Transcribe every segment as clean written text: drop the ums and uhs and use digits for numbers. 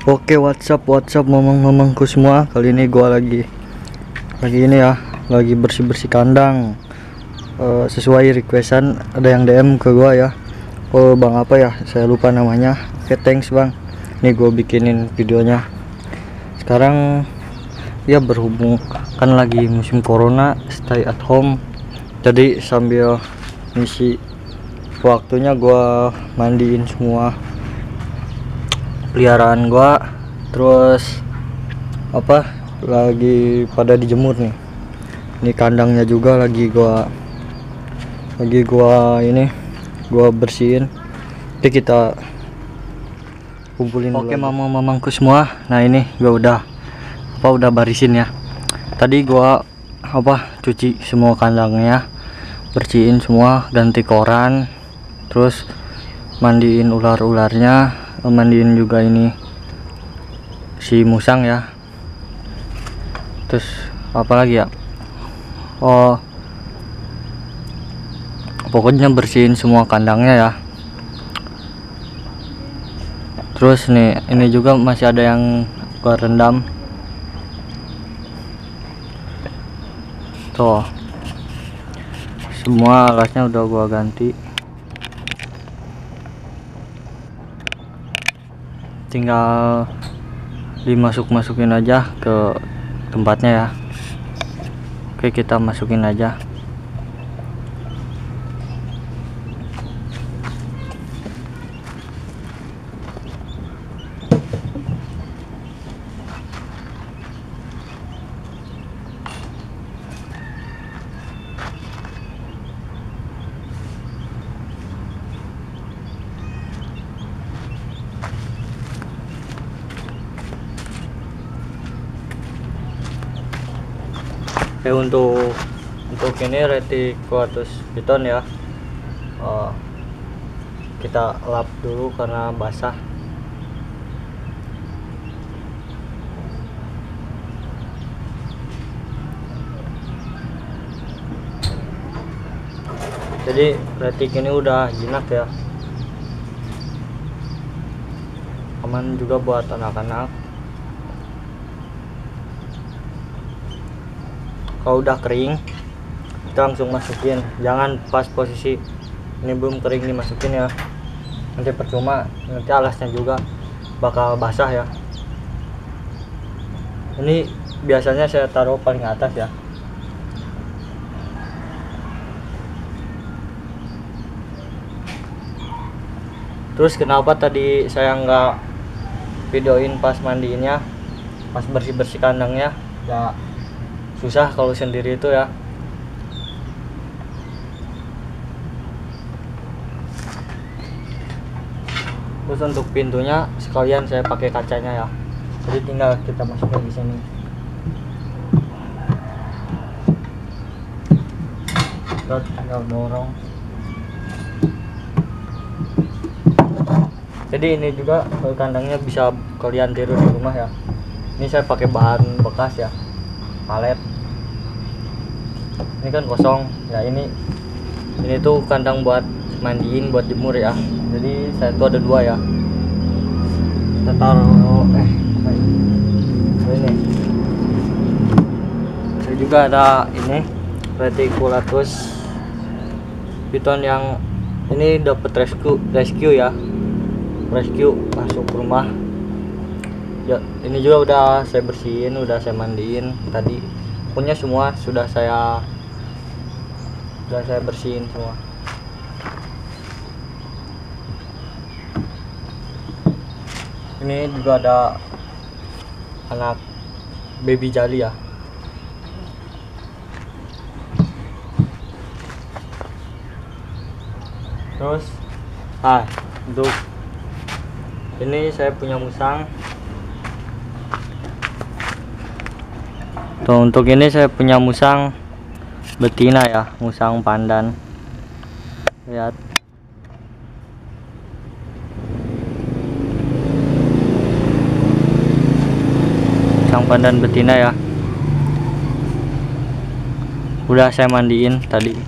Oke, WhatsApp mamangku semua. Kali ini gua lagi ini ya, lagi bersih kandang. Sesuai requestan, ada yang DM ke gua ya. Oh, bang apa ya, saya lupa namanya. Oke, thanks bang, nih gua bikinin videonya. Sekarang ya, berhubung kan lagi musim corona, stay at home, jadi sambil ngisi waktunya gua mandiin semua peliharaan gua, terus lagi pada dijemur nih. Ini kandangnya juga lagi gua bersihin. Oke, kita kumpulin dulu. Oke, mamangku semua. Nah, ini gua udah barisin ya. Tadi gua cuci semua kandangnya, bersihin semua, ganti koran, terus mandiin ular-ularnya, mandiin juga ini si musang ya. Terus apa lagi ya, pokoknya bersihin semua kandangnya ya. Terus nih, ini juga masih ada yang gua rendam tuh, semua alasnya udah gua ganti, tinggal dimasukin aja ke tempatnya ya. Oke, kita masukin aja. Untuk ini Reticuatus piton ya, kita lap dulu karena basah. Jadi retik ini udah jinak ya, aman juga buat anak-anak. Kalau udah kering, kita langsung masukin, jangan pas posisi ini belum kering dimasukin ya, nanti percuma, nanti alasnya juga bakal basah ya. Ini biasanya saya taruh paling atas ya. Terus kenapa tadi saya nggak videoin pas mandiinnya, pas bersih kandangnya ya, susah kalau sendiri itu ya. Terus untuk pintunya sekalian saya pakai kacanya ya, jadi tinggal kita masukin di sini. Kita tinggal dorong. Jadi ini juga kandangnya bisa kalian tiru di rumah ya. Ini saya pakai bahan bekas ya, palet. Ini kan kosong ya, ini tuh kandang buat mandiin, buat jemur ya. Jadi saya tuh ada dua ya, kita taruh ini. Saya juga ada ini Reticuatus piton yang ini dapat rescue ya, rescue masuk rumah ya. Ini juga udah saya bersihin, udah saya mandiin tadi, punya semua sudah saya bersihin semua. Ini juga ada anak baby jali ya. Terus untuk ini saya punya musang. Tuh, untuk ini saya punya musang betina ya, musang pandan. Lihat. Musang pandan betina ya. Udah saya mandiin tadi.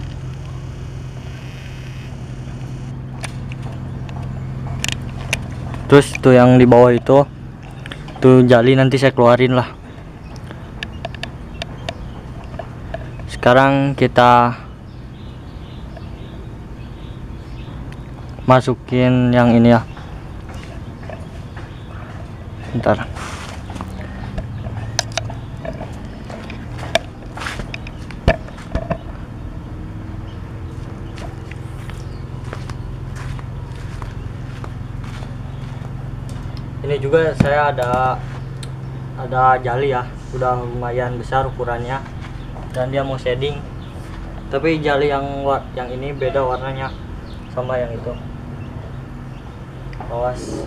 Terus tuh yang di bawah itu Tuh jali nanti saya keluarin lah. Sekarang kita masukin yang ini ya. Bentar. Ini juga saya ada jali ya, udah lumayan besar ukurannya, dan dia mau shading. Tapi jali yang ini beda warnanya sama yang itu. Awas.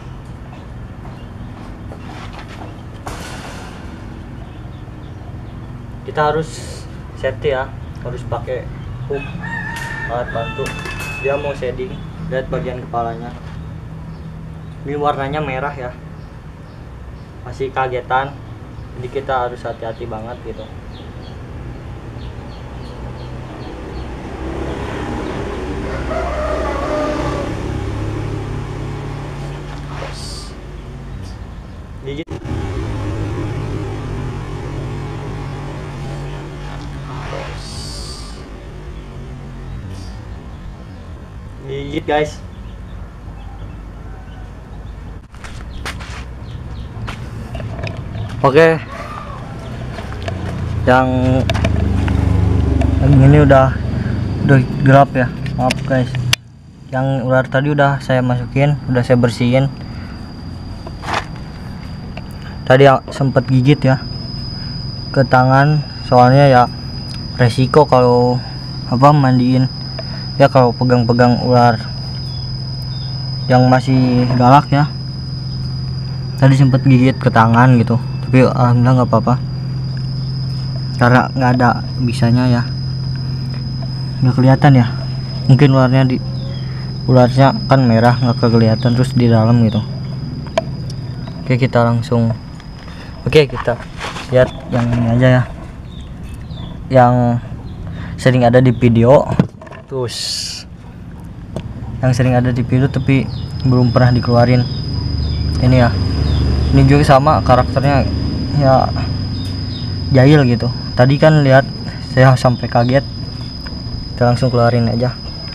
Kita harus safety ya, harus pakai hook alat bantu. Dia mau shading, lihat bagian kepalanya. Ini warnanya merah ya, masih kagetan, jadi kita harus hati-hati banget gitu. Gigit. Gigit guys. Oke, yang ini udah gelap ya, maaf guys. Yang ular tadi udah saya masukin, udah saya bersihin. Tadi sempet gigit ya ke tangan, soalnya ya resiko kalau mandiin ya, kalau pegang-pegang ular yang masih galak ya. Tadi sempet gigit ke tangan gitu, tapi alhamdulillah nggak apa-apa karena nggak ada bisanya ya, nggak kelihatan ya, mungkin ularnya kan merah nggak kelihatan terus di dalam gitu. Oke, kita lihat yang ini aja ya, yang sering ada di video, terus yang sering ada di video tapi belum pernah dikeluarin. Ini ya, ini juga sama karakternya ya, jahil gitu. Tadi kan lihat saya sampai kaget, kita langsung keluarin aja.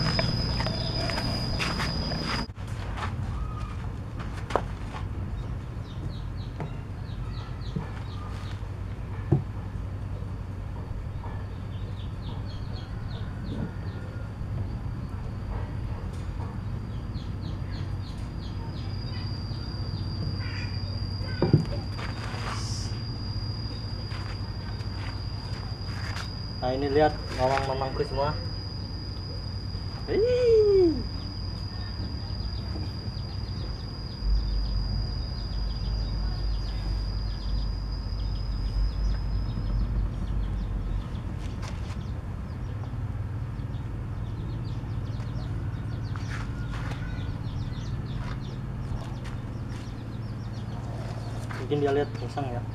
Nah ini lihat mamang-mamangku semua. Hii. Mungkin dia lihat pisang ya.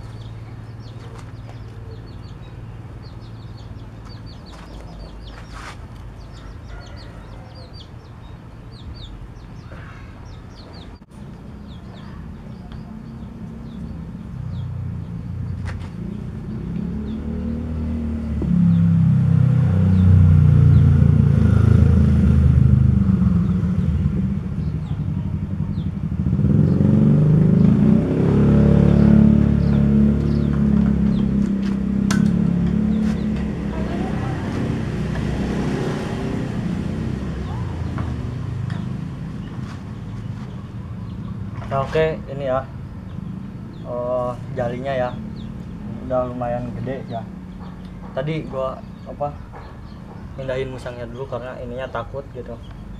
Nah, oke, ini ya jalinya ya udah lumayan gede ya. Tadi gua pindahin musangnya dulu karena ininya takut gitu.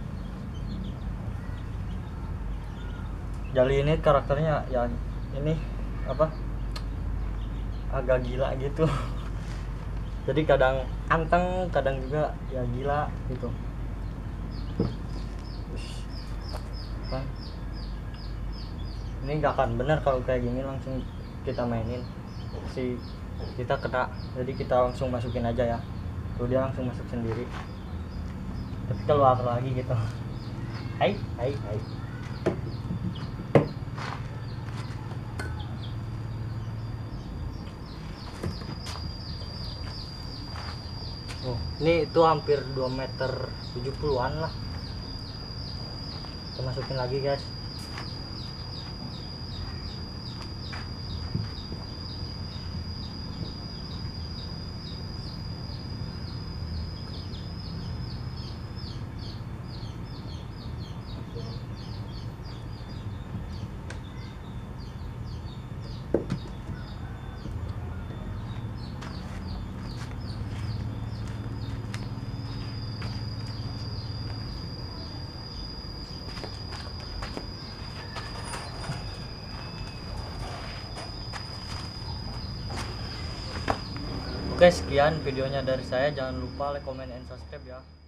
Jali ini karakternya ya ini agak gila gitu. Jadi kadang anteng, kadang juga ya gila gitu. Kan ini nggak akan benar kalau kayak gini langsung kita mainin, kita kena. Jadi kita langsung masukin aja ya, tuh dia langsung masuk sendiri, tapi keluar lagi gitu. Hai. Oh, ini itu hampir 2 meter 70-an lah. Kita masukin lagi guys. Oke, sekian videonya dari saya. Jangan lupa like, comment, and subscribe ya.